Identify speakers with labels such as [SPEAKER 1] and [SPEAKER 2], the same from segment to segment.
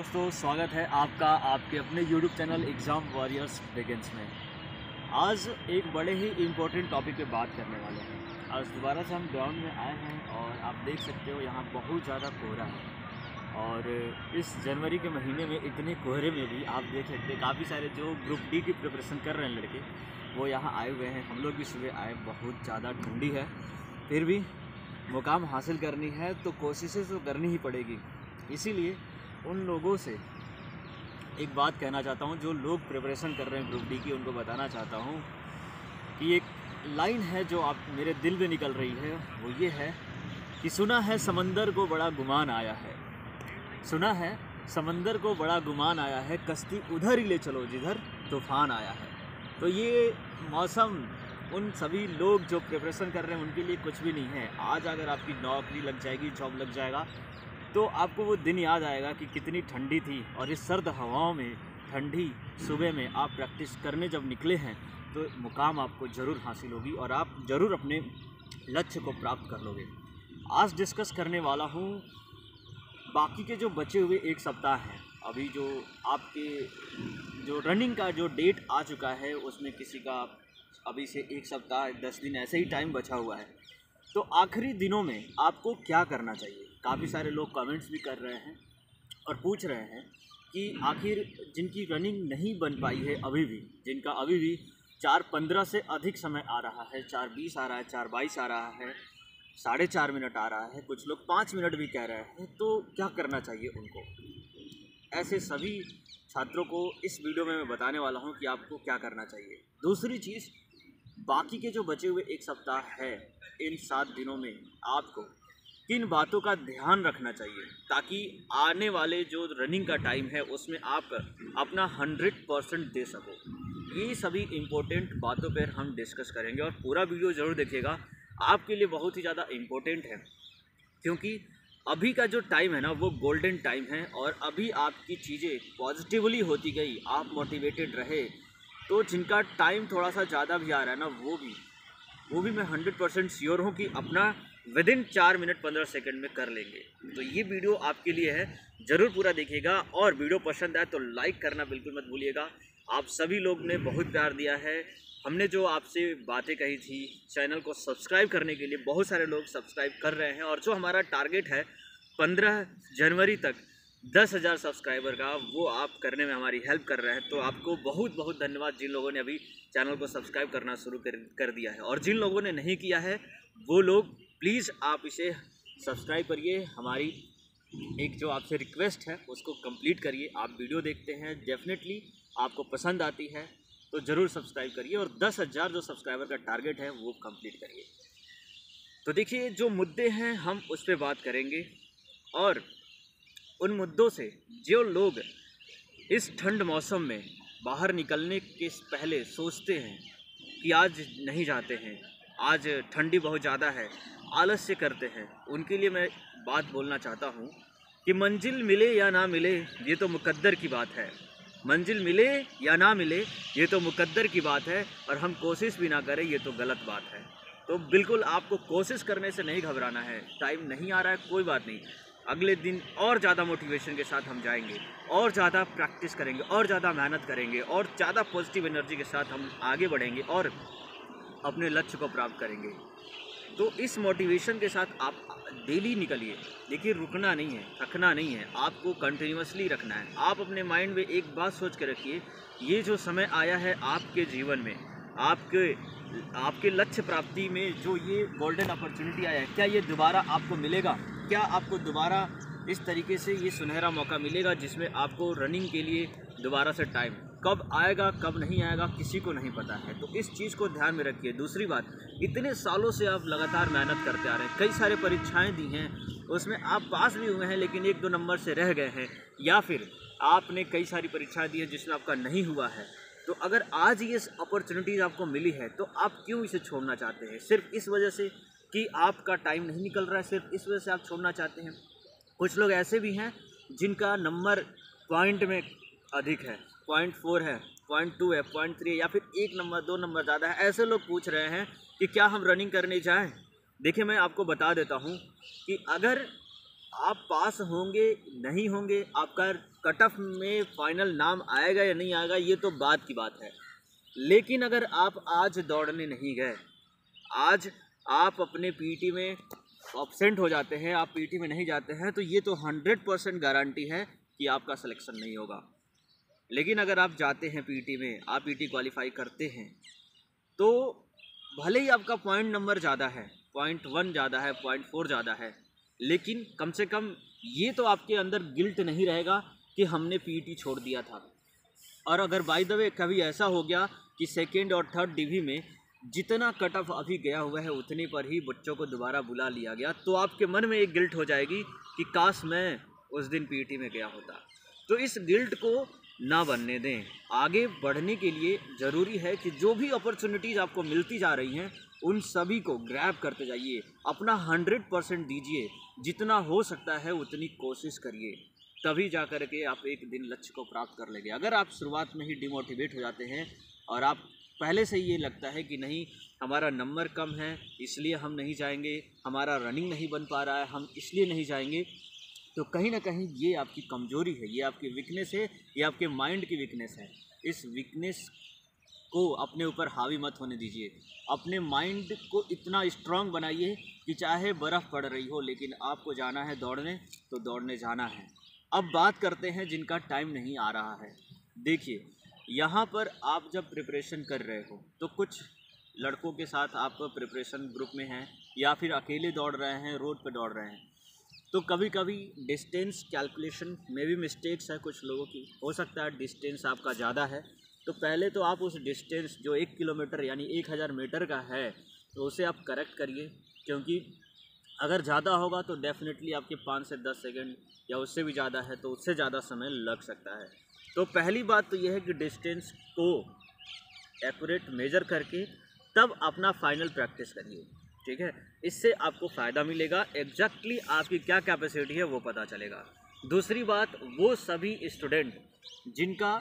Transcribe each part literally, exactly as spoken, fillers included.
[SPEAKER 1] दोस्तों, स्वागत है आपका आपके अपने YouTube channel exam warriors begins में। आज एक बड़े ही इम्पोर्टेंट टॉपिक पे बात करने वाले हैं। आज दोबारा से हम ग्राउंड में आए हैं और आप देख सकते हो यहाँ बहुत ज़्यादा कोहरा है। और इस जनवरी के महीने में इतने कोहरे में भी आप देख सकते हैं काफ़ी सारे जो ग्रुप डी की प्रिपरेशन कर रहे हैं लड़के, वो यहाँ आए हुए हैं। हम लोग भी सुबह आए, बहुत ज़्यादा ठंडी है, फिर भी मुकाम हासिल करनी है तो कोशिशें तो करनी ही पड़ेगी। इसीलिए उन लोगों से एक बात कहना चाहता हूँ जो लोग प्रिपरेशन कर रहे हैं ग्रुप डी की, उनको बताना चाहता हूँ कि एक लाइन है जो आप मेरे दिल में निकल रही है, वो ये है कि सुना है समंदर को बड़ा गुमान आया है, सुना है समंदर को बड़ा गुमान आया है, कश्ती उधर ही ले चलो जिधर तूफान आया है। तो ये मौसम उन सभी लोग जो प्रिपरेशन कर रहे हैं उनके लिए कुछ भी नहीं है। आज अगर आपकी नौकरी लग जाएगी, जॉब लग जाएगा, तो आपको वो दिन याद आएगा कि कितनी ठंडी थी। और इस सर्द हवाओं में ठंडी सुबह में आप प्रैक्टिस करने जब निकले हैं तो मुकाम आपको ज़रूर हासिल होगी और आप ज़रूर अपने लक्ष्य को प्राप्त कर लोगे। आज डिस्कस करने वाला हूँ बाकी के जो बचे हुए एक सप्ताह हैं। अभी जो आपके जो रनिंग का जो डेट आ चुका है उसमें किसी का अभी से एक सप्ताह दस दिन ऐसे ही टाइम बचा हुआ है। तो आखिरी दिनों में आपको क्या करना चाहिए? काफ़ी सारे लोग कमेंट्स भी कर रहे हैं और पूछ रहे हैं कि आखिर जिनकी रनिंग नहीं बन पाई है अभी भी, जिनका अभी भी चार पंद्रह से अधिक समय आ रहा है, चार बीस आ रहा है, चार बाईस आ रहा है, साढ़े चार मिनट आ रहा है, कुछ लोग पाँच मिनट भी कह रहे हैं, तो क्या करना चाहिए उनको? ऐसे सभी छात्रों को इस वीडियो में मैं बताने वाला हूँ कि आपको क्या करना चाहिए। दूसरी चीज़, बाकी के जो बचे हुए एक सप्ताह है, इन सात दिनों में आपको किन बातों का ध्यान रखना चाहिए ताकि आने वाले जो रनिंग का टाइम है उसमें आप अपना हंड्रेड परसेंट दे सको। ये सभी इम्पोर्टेंट बातों पर हम डिस्कस करेंगे और पूरा वीडियो ज़रूर देखिएगा, आपके लिए बहुत ही ज़्यादा इम्पोर्टेंट है। क्योंकि अभी का जो टाइम है ना, वो गोल्डन टाइम है और अभी आपकी चीज़ें पॉजिटिवली होती गई, आप मोटिवेटेड रहे, तो जिनका टाइम थोड़ा सा ज़्यादा भी आ रहा है ना, वो भी वो भी मैं हंड्रेड परसेंट श्योर हूँ कि अपना विद इन चार मिनट पंद्रह सेकंड में कर लेंगे। तो ये वीडियो आपके लिए है, ज़रूर पूरा देखिएगा। और वीडियो पसंद आए तो लाइक करना बिल्कुल मत भूलिएगा। आप सभी लोग ने बहुत प्यार दिया है, हमने जो आपसे बातें कही थी, चैनल को सब्सक्राइब करने के लिए बहुत सारे लोग सब्सक्राइब कर रहे हैं। और जो हमारा टारगेट है पंद्रह जनवरी तक दस हज़ार सब्सक्राइबर का, वो आप करने में हमारी हेल्प कर रहे हैं। तो आपको बहुत बहुत धन्यवाद जिन लोगों ने अभी चैनल को सब्सक्राइब करना शुरू कर कर दिया है। और जिन लोगों ने नहीं किया है वो लोग प्लीज़ आप इसे सब्सक्राइब करिए। हमारी एक जो आपसे रिक्वेस्ट है उसको कंप्लीट करिए। आप वीडियो देखते हैं, डेफिनेटली आपको पसंद आती है तो ज़रूर सब्सक्राइब करिए और दस हज़ार जो सब्सक्राइबर का टारगेट है वो कंप्लीट करिए। तो देखिए, जो मुद्दे हैं हम उस पर बात करेंगे और उन मुद्दों से जो लोग इस ठंड मौसम में बाहर निकलने के पहले सोचते हैं कि आज नहीं जाते हैं, आज ठंडी बहुत ज़्यादा है, आलस्य करते हैं, उनके लिए मैं बात बोलना चाहता हूँ कि मंजिल मिले या ना मिले ये तो मुकद्दर की बात है। मंजिल मिले या ना मिले ये तो मुकद्दर की बात है और हम कोशिश भी ना करें ये तो गलत बात है। तो बिल्कुल आपको कोशिश करने से नहीं घबराना है। टाइम नहीं आ रहा है, कोई बात नहीं, अगले दिन और ज़्यादा मोटिवेशन के साथ हम जाएंगे, और ज़्यादा प्रैक्टिस करेंगे, और ज़्यादा मेहनत करेंगे, और ज़्यादा पॉजिटिव एनर्जी के साथ हम आगे बढ़ेंगे और अपने लक्ष्य को प्राप्त करेंगे। तो इस मोटिवेशन के साथ आप डेली निकलिए। देखिए, रुकना नहीं है, थकना नहीं है, आपको कंटिन्यूअसली रखना है। आप अपने माइंड में एक बात सोच के रखिए, ये जो समय आया है आपके जीवन में, आपके आपके लक्ष्य प्राप्ति में जो ये गोल्डन अपॉर्चुनिटी आया है, क्या ये दोबारा आपको मिलेगा? क्या आपको दोबारा इस तरीके से ये सुनहरा मौका मिलेगा जिसमें आपको रनिंग के लिए दोबारा से टाइम कब आएगा कब नहीं आएगा किसी को नहीं पता है। तो इस चीज़ को ध्यान में रखिए। दूसरी बात, इतने सालों से आप लगातार मेहनत करते आ रहे हैं, कई सारे परीक्षाएं दी हैं, उसमें आप पास भी हुए हैं लेकिन एक दो नंबर से रह गए हैं, या फिर आपने कई सारी परीक्षाएँ दी हैं जिसमें आपका नहीं हुआ है। तो अगर आज ये अपॉर्चुनिटीज़ आपको मिली है तो आप क्यों इसे छोड़ना चाहते हैं? सिर्फ इस वजह से कि आपका टाइम नहीं निकल रहा है, सिर्फ इस वजह से आप छोड़ना चाहते हैं? कुछ लोग ऐसे भी हैं जिनका नंबर पॉइंट में अधिक है, पॉइंट फोर है, पॉइंट टू है, पॉइंट थ्री है, या फिर एक नंबर दो नंबर ज़्यादा है। ऐसे लोग पूछ रहे हैं कि क्या हम रनिंग करने जाएं? देखिए, मैं आपको बता देता हूं कि अगर आप पास होंगे नहीं होंगे, आपका कट ऑफ में फाइनल नाम आएगा या नहीं आएगा, ये तो बाद की बात है। लेकिन अगर आप आज दौड़ने नहीं गए, आज आप अपने पीटी में एब्सेंट हो जाते हैं, आप पीटी में नहीं जाते हैं, तो ये तो हंड्रेड परसेंट गारंटी है कि आपका सिलेक्शन नहीं होगा। लेकिन अगर आप जाते हैं पीटी में, आप पीटी क्वालिफाई करते हैं, तो भले ही आपका पॉइंट नंबर ज़्यादा है, पॉइंट वन ज़्यादा है, पॉइंट फोर ज़्यादा है, लेकिन कम से कम ये तो आपके अंदर गिल्ट नहीं रहेगा कि हमने पीटी छोड़ दिया था। और अगर बाय द वे कभी ऐसा हो गया कि सेकेंड और थर्ड डिवी में जितना कट ऑफ अभी गया हुआ है उतने पर ही बच्चों को दोबारा बुला लिया गया, तो आपके मन में एक गिल्ट हो जाएगी कि काश मैं उस दिन पीटी में गया होता। तो इस गिल्ट को ना बनने दें। आगे बढ़ने के लिए ज़रूरी है कि जो भी अपॉर्चुनिटीज़ आपको मिलती जा रही हैं उन सभी को ग्रैब करते जाइए, अपना हंड्रेड परसेंट दीजिए, जितना हो सकता है उतनी कोशिश करिए, तभी जा कर के आप एक दिन लक्ष्य को प्राप्त कर लेंगे। अगर आप शुरुआत में ही डिमोटिवेट हो जाते हैं और आप पहले से ये लगता है कि नहीं हमारा नंबर कम है इसलिए हम नहीं जाएंगे, हमारा रनिंग नहीं बन पा रहा है हम इसलिए नहीं जाएंगे, तो कहीं ना कहीं ये आपकी कमजोरी है, ये आपकी वीकनेस है, ये आपके माइंड की वीकनेस है। इस वीकनेस को अपने ऊपर हावी मत होने दीजिए। अपने माइंड को इतना स्ट्रांग बनाइए कि चाहे बर्फ़ पड़ रही हो लेकिन आपको जाना है दौड़ने, तो दौड़ने जाना है। अब बात करते हैं जिनका टाइम नहीं आ रहा है। देखिए, यहाँ पर आप जब प्रिपरेशन कर रहे हो तो कुछ लड़कों के साथ आप प्रिपरेशन ग्रुप में हैं या फिर अकेले दौड़ रहे हैं, रोड पे दौड़ रहे हैं, तो कभी कभी डिस्टेंस कैलकुलेशन में भी मिस्टेक्स है कुछ लोगों की। हो सकता है डिस्टेंस आपका ज़्यादा है, तो पहले तो आप उस डिस्टेंस जो एक किलोमीटर यानी एक हज़ार मीटर का है तो उसे आप करेक्ट करिए, क्योंकि अगर ज़्यादा होगा तो डेफिनेटली आपके पाँच से दस सेकंड या उससे भी ज़्यादा है तो उससे ज़्यादा समय लग सकता है। तो पहली बात तो यह है कि डिस्टेंस को एक्यूरेट मेजर करके तब अपना फाइनल प्रैक्टिस करिए, ठीक है। इससे आपको फ़ायदा मिलेगा, एग्जैक्टली आपकी क्या कैपेसिटी है वो पता चलेगा। दूसरी बात, वो सभी स्टूडेंट जिनका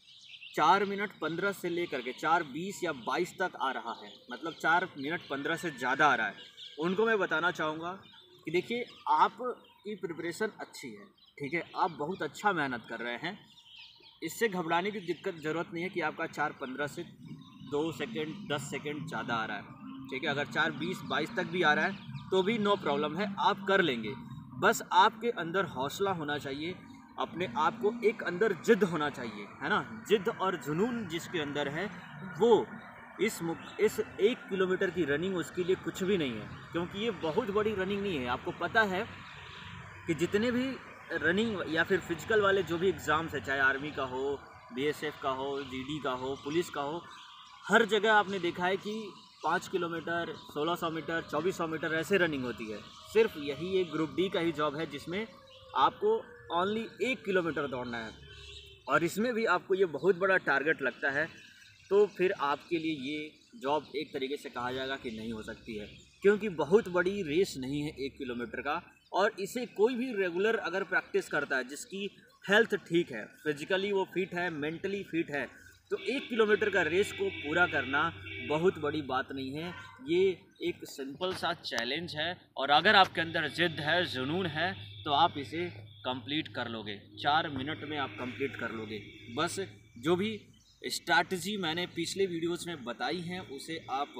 [SPEAKER 1] चार मिनट पंद्रह से लेकर के चार बीस या बाईस तक आ रहा है, मतलब चार मिनट पंद्रह से ज़्यादा आ रहा है, उनको मैं बताना चाहूँगा कि देखिए आपकी प्रिपरेशन अच्छी है, ठीक है, आप बहुत अच्छा मेहनत कर रहे हैं, इससे घबराने की दिक्कत ज़रूरत नहीं है कि आपका चार पंद्रह से दो सेकंड दस सेकंड ज़्यादा आ रहा है, ठीक है। अगर चार बीस बाईस तक भी आ रहा है तो भी नो प्रॉब्लम है, आप कर लेंगे। बस आपके अंदर हौसला होना चाहिए, अपने आप को एक अंदर जिद होना चाहिए, है ना। जिद और जुनून जिसके अंदर है वो इस मुक, इस एक किलोमीटर की रनिंग उसके लिए कुछ भी नहीं है, क्योंकि ये बहुत बड़ी रनिंग नहीं है। आपको पता है कि जितने भी रनिंग या फिर फिजिकल वाले जो भी एग्ज़ाम्स है, चाहे आर्मी का हो, बीएसएफ का हो, जीडी का हो, पुलिस का हो, हर जगह आपने देखा है कि पाँच किलोमीटर, सोलह सौ मीटर, चौबीस सौ मीटर ऐसे रनिंग होती है। सिर्फ यही एक ग्रुप डी का ही जॉब है जिसमें आपको ओनली एक किलोमीटर दौड़ना है, और इसमें भी आपको ये बहुत बड़ा टारगेट लगता है, तो फिर आपके लिए ये जॉब एक तरीके से कहा जाएगा कि नहीं हो सकती है, क्योंकि बहुत बड़ी रेस नहीं है एक किलोमीटर का। और इसे कोई भी रेगुलर अगर प्रैक्टिस करता है, जिसकी हेल्थ ठीक है, फिजिकली वो फिट है, मेंटली फिट है, तो एक किलोमीटर का रेस को पूरा करना बहुत बड़ी बात नहीं है। ये एक सिंपल सा चैलेंज है, और अगर आपके अंदर जिद है, जुनून है, तो आप इसे कंप्लीट कर लोगे। चार मिनट में आप कंप्लीट कर लोगे। बस जो भी स्ट्रैटेजी मैंने पिछले वीडियोस में बताई हैं उसे आप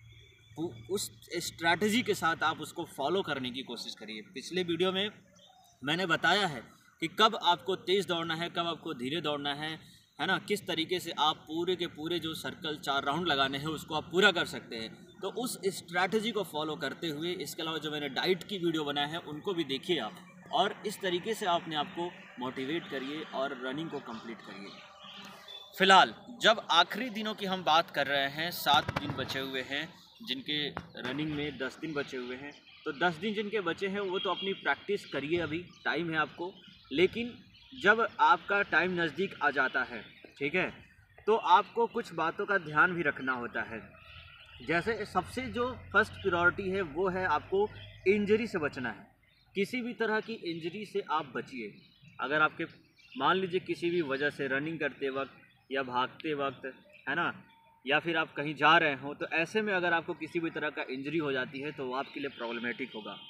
[SPEAKER 1] उस स्ट्रैटेजी के साथ आप उसको फॉलो करने की कोशिश करिए। पिछले वीडियो में मैंने बताया है कि कब आपको तेज़ दौड़ना है, कब आपको धीरे दौड़ना है, है ना, किस तरीके से आप पूरे के पूरे जो सर्कल चार राउंड लगाने हैं उसको आप पूरा कर सकते हैं। तो उस स्ट्रैटेजी को फॉलो करते हुए, इसके अलावा जो मैंने डाइट की वीडियो बनाया है उनको भी देखिए आप, और इस तरीके से आप अपने आप को मोटिवेट करिए और रनिंग को कंप्लीट करिए। फ़िलहाल जब आखिरी दिनों की हम बात कर रहे हैं, सात दिन बचे हुए हैं जिनके रनिंग में दस दिन बचे हुए हैं, तो दस दिन जिनके बचे हैं वो तो अपनी प्रैक्टिस करिए, अभी टाइम है आपको। लेकिन जब आपका टाइम नज़दीक आ जाता है, ठीक है, तो आपको कुछ बातों का ध्यान भी रखना होता है। जैसे सबसे जो फर्स्ट प्रायोरिटी है वो है आपको इंजरी से बचना है। किसी भी तरह की इंजरी से आप बचिए। अगर आपके मान लीजिए किसी भी वजह से रनिंग करते वक्त या भागते वक्त, है ना, या फिर आप कहीं जा रहे हो, तो ऐसे में अगर आपको किसी भी तरह का इंजरी हो जाती है तो वो आपके लिए प्रॉब्लमेटिक होगा।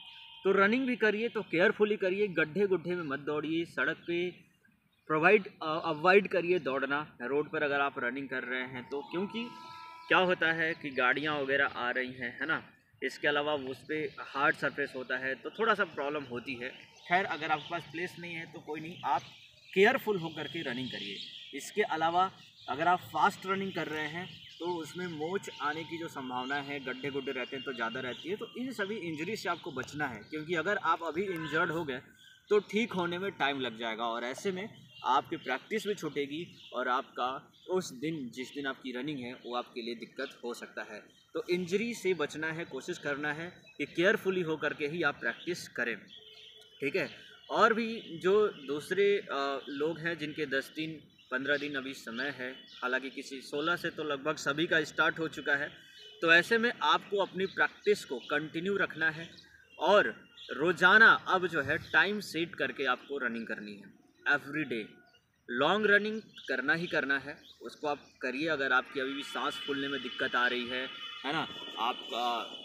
[SPEAKER 1] तो रनिंग भी करिए तो केयरफुली करिए, गड्ढे गुड्ढे में मत दौड़िए, सड़क पे प्रोवाइड अवॉइड करिए दौड़ना रोड पर अगर आप रनिंग कर रहे हैं तो, क्योंकि क्या होता है कि गाड़ियाँ वगैरह आ रही हैं, है ना। इसके अलावा उस पर हार्ड सरफेस होता है तो थोड़ा सा प्रॉब्लम होती है। खैर अगर आपके पास प्लेस नहीं है तो कोई नहीं, आप केयरफुल होकर के रनिंग करिए। इसके अलावा अगर आप फास्ट रनिंग कर रहे हैं तो उसमें मोच आने की जो संभावना है, गड्ढे गुड्ढे रहते हैं तो ज़्यादा रहती है। तो इन सभी इंजरी से आपको बचना है, क्योंकि अगर आप अभी इंजर्ड हो गए तो ठीक होने में टाइम लग जाएगा और ऐसे में आपकी प्रैक्टिस भी छूटेगी और आपका उस दिन जिस दिन आपकी रनिंग है वो आपके लिए दिक्कत हो सकता है। तो इंजरी से बचना है, कोशिश करना है कि केयरफुली हो करके ही आप प्रैक्टिस करें, ठीक है। और भी जो दूसरे लोग हैं जिनके दस दिन पंद्रह दिन अभी समय है, हालांकि किसी सोलह से तो लगभग सभी का स्टार्ट हो चुका है, तो ऐसे में आपको अपनी प्रैक्टिस को कंटिन्यू रखना है और रोज़ाना अब जो है टाइम सेट करके आपको रनिंग करनी है। एवरी डे लॉन्ग रनिंग करना ही करना है, उसको आप करिए। अगर आपकी अभी भी सांस फूलने में दिक्कत आ रही है है ना, आपका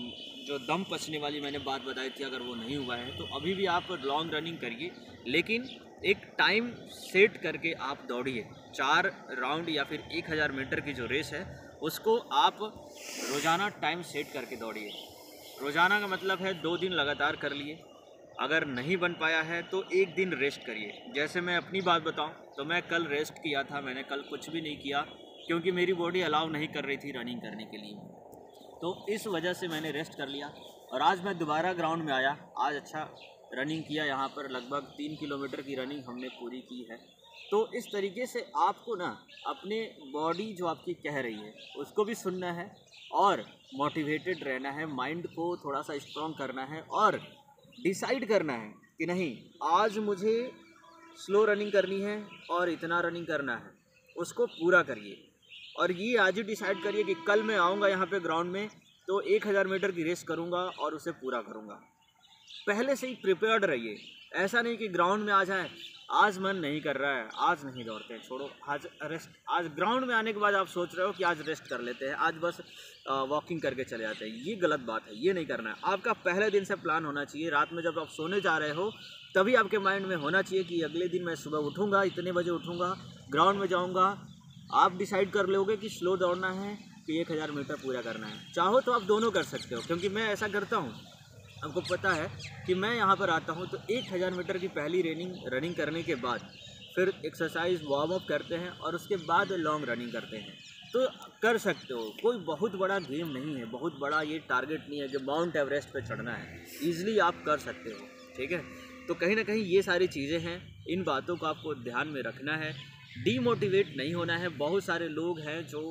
[SPEAKER 1] जो दम पचने वाली मैंने बात बताई थी अगर वो नहीं हुआ है तो अभी भी आप लॉन्ग रनिंग करिए, लेकिन एक टाइम सेट करके आप दौड़िए। चार राउंड या फिर एक हज़ार मीटर की जो रेस है उसको आप रोज़ाना टाइम सेट करके दौड़िए। रोज़ाना का मतलब है दो दिन लगातार कर लिए, अगर नहीं बन पाया है तो एक दिन रेस्ट करिए। जैसे मैं अपनी बात बताऊं तो मैं कल रेस्ट किया था, मैंने कल कुछ भी नहीं किया क्योंकि मेरी बॉडी अलाउ नहीं कर रही थी रनिंग करने के लिए, तो इस वजह से मैंने रेस्ट कर लिया। और आज मैं दोबारा ग्राउंड में आया, आज अच्छा रनिंग किया, यहाँ पर लगभग तीन किलोमीटर की रनिंग हमने पूरी की है। तो इस तरीके से आपको ना अपने बॉडी जो आपकी कह रही है उसको भी सुनना है और मोटिवेटेड रहना है, माइंड को थोड़ा सा स्ट्रॉन्ग करना है और डिसाइड करना है कि नहीं आज मुझे स्लो रनिंग करनी है और इतना रनिंग करना है, उसको पूरा करिए। और ये आज ही डिसाइड करिए कि कल मैं आऊँगा यहाँ पे ग्राउंड में तो एक हज़ार मीटर की रेस करूँगा और उसे पूरा करूँगा। पहले से ही प्रिपेयर्ड रहिए, ऐसा नहीं कि ग्राउंड में आ जाए आज मन नहीं कर रहा है, आज नहीं दौड़ते हैं, छोड़ो आज रेस्ट। आज ग्राउंड में आने के बाद आप सोच रहे हो कि आज रेस्ट कर लेते हैं, आज बस वॉकिंग करके चले जाते हैं, ये गलत बात है, ये नहीं करना है। आपका पहले दिन से प्लान होना चाहिए। रात में जब आप सोने जा रहे हो तभी आपके माइंड में होना चाहिए कि अगले दिन मैं सुबह उठूँगा, इतने बजे उठूँगा, ग्राउंड में जाऊँगा। आप डिसाइड कर लोगे कि स्लो दौड़ना है कि एक हज़ार मीटर पूरा करना है। चाहो तो आप दोनों कर सकते हो, क्योंकि मैं ऐसा करता हूँ, आपको पता है कि मैं यहाँ पर आता हूँ तो एक हज़ार मीटर की पहली रनिंग रनिंग करने के बाद फिर एक्सरसाइज वार्म अप करते हैं और उसके बाद लॉन्ग रनिंग करते हैं। तो कर सकते हो, कोई बहुत बड़ा गेम नहीं है, बहुत बड़ा ये टारगेट नहीं है कि माउंट एवरेस्ट पे चढ़ना है, ईजिली आप कर सकते हो, ठीक है। तो कहीं ना कहीं ये सारी चीज़ें हैं, इन बातों को आपको ध्यान में रखना है, डीमोटिवेट नहीं होना है। बहुत सारे लोग हैं जो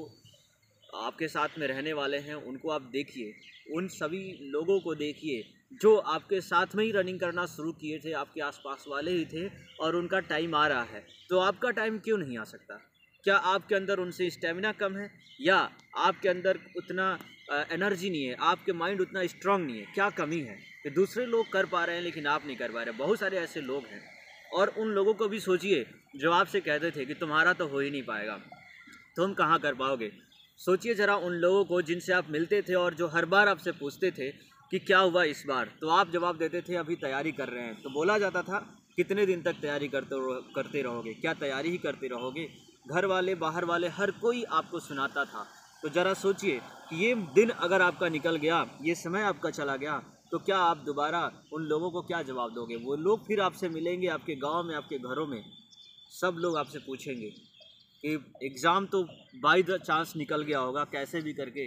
[SPEAKER 1] आपके साथ में रहने वाले हैं, उनको आप देखिए, उन सभी लोगों को देखिए जो आपके साथ में ही रनिंग करना शुरू किए थे, आपके आसपास वाले ही थे और उनका टाइम आ रहा है, तो आपका टाइम क्यों नहीं आ सकता? क्या आपके अंदर उनसे स्टेमिना कम है या आपके अंदर उतना एनर्जी नहीं है, आपके माइंड उतना स्ट्रांग नहीं है? क्या कमी है कि दूसरे लोग कर पा रहे हैं लेकिन आप नहीं कर पा रहे? बहुत सारे ऐसे लोग हैं और उन लोगों को भी सोचिए जो आपसे कहते थे कि तुम्हारा तो हो ही नहीं पाएगा, तुम कहाँ कर पाओगे। सोचिए ज़रा उन लोगों को जिनसे आप मिलते थे और जो हर बार आपसे पूछते थे कि क्या हुआ इस बार, तो आप जवाब देते थे अभी तैयारी कर रहे हैं। तो बोला जाता था कितने दिन तक तैयारी करते करते रहोगे, क्या तैयारी ही करते रहोगे? घर वाले बाहर वाले हर कोई आपको सुनाता था। तो ज़रा सोचिए कि ये दिन अगर आपका निकल गया, ये समय आपका चला गया, तो क्या आप दोबारा उन लोगों को क्या जवाब दोगे? वो लोग फिर आपसे मिलेंगे आपके गांव में, आपके घरों में, सब लोग आपसे पूछेंगे कि एग्ज़ाम तो बाय द चांस निकल गया होगा, कैसे भी करके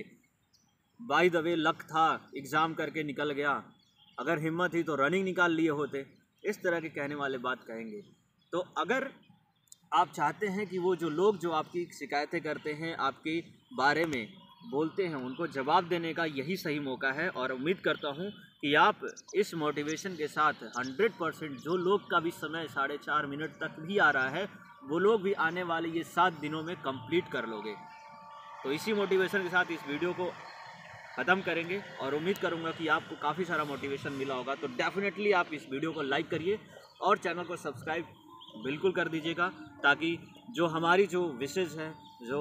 [SPEAKER 1] बाय द वे लक था, एग्ज़ाम करके निकल गया, अगर हिम्मत थी तो रनिंग निकाल लिए होते। इस तरह के कहने वाले बात कहेंगे। तो अगर आप चाहते हैं कि वो जो लोग जो आपकी शिकायतें करते हैं, आपके बारे में बोलते हैं, उनको जवाब देने का यही सही मौका है। और उम्मीद करता हूँ कि आप इस मोटिवेशन के साथ हंड्रेड परसेंट जो लोग का भी समय साढ़े चार मिनट तक भी आ रहा है, वो लोग भी आने वाले ये सात दिनों में कंप्लीट कर लोगे। तो इसी मोटिवेशन के साथ इस वीडियो को ख़त्म करेंगे और उम्मीद करूँगा कि आपको काफ़ी सारा मोटिवेशन मिला होगा। तो डेफिनेटली आप इस वीडियो को लाइक करिए और चैनल को सब्सक्राइब बिल्कुल कर दीजिएगा, ताकि जो हमारी जो विशेज़ है, जो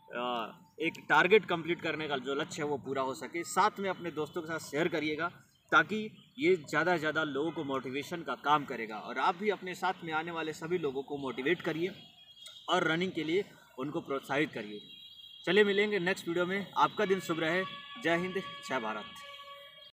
[SPEAKER 1] एक टारगेट कंप्लीट करने का जो लक्ष्य है वो पूरा हो सके। साथ में अपने दोस्तों के साथ शेयर करिएगा ताकि ये ज़्यादा से ज़्यादा लोगों को मोटिवेशन का काम करेगा। और आप भी अपने साथ में आने वाले सभी लोगों को मोटिवेट करिए और रनिंग के लिए उनको प्रोत्साहित करिए। चलिए मिलेंगे नेक्स्ट वीडियो में। आपका दिन शुभ रहे। जय हिंद, जय भारत।